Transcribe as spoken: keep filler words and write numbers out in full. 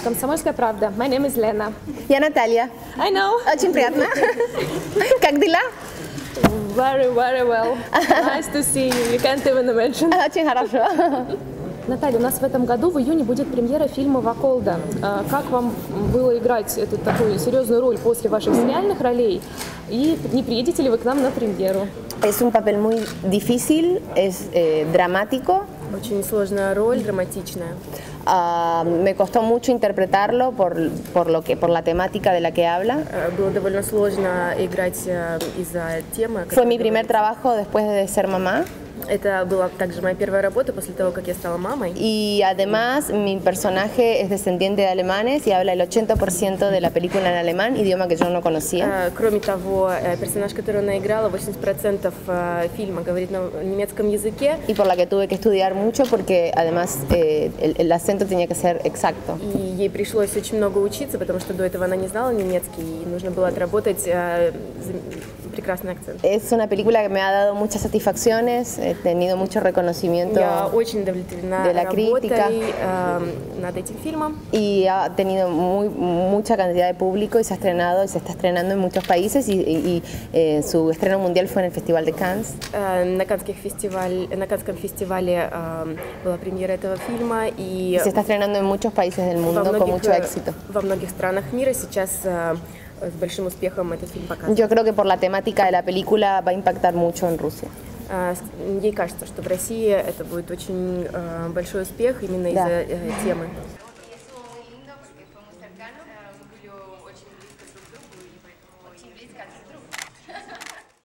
«Комсомольская правда». My name is Lena. Я Наталья. I know. Очень приятно. Как дела? Very, very well. Nice to see you. You can't even imagine. Очень хорошо. Наталья, у нас в этом году в июне будет премьера фильма «Ваколда». Как вам было играть эту такую серьезную роль после ваших сериальных ролей? И не приедете ли вы к нам на премьеру? Es un papel muy difícil, es eh, dramático. Очень сложная роль, драматичная. Uh, me costó mucho interpretarlo por, por, lo que, por la temática de la que habla. Было довольно сложно играть из-за темы. Fue mi primer trabajo después de ser mamá. Это была также моя первая работа после того, как я стала мамой. Y además mi personaje es descendiente de alemanes y habla el ochenta por ciento de la película en alemán, idioma que yo no conocía. Кроме того, персонаж, который она играла, восемьдесят процентов фильма говорит на немецком языке. Y por la que tuve que estudiar mucho porque además eh, el, el acento tenía que ser exacto. И ей пришлось очень много учиться, потому что до этого она не знала немецкий, и нужно было отработать прекрасный акцент. Es una película que me ha dado muchas satisfacciones, he tenido mucho reconocimiento Я очень удовлетворена de la работой crítica э, над этим фильмом. y ha tenido muy, mucha cantidad de público y se ha estrenado y se está estrenando en muchos países y, y, y eh, su estreno mundial fue en el Festival de Cannes. Э, на, Каннских фестиваль, на Каннском фестивале э, была премьера этого фильма и, y se está estrenando en muchos países del mundo многих, con mucho éxito. Во многих странах мира сейчас э, с большим успехом этот фильм показывает. Yo creo que por la temática de la película va a impactar mucho en Rusia. Ей кажется, что в России это будет очень большой успех именно Да. из-за темы.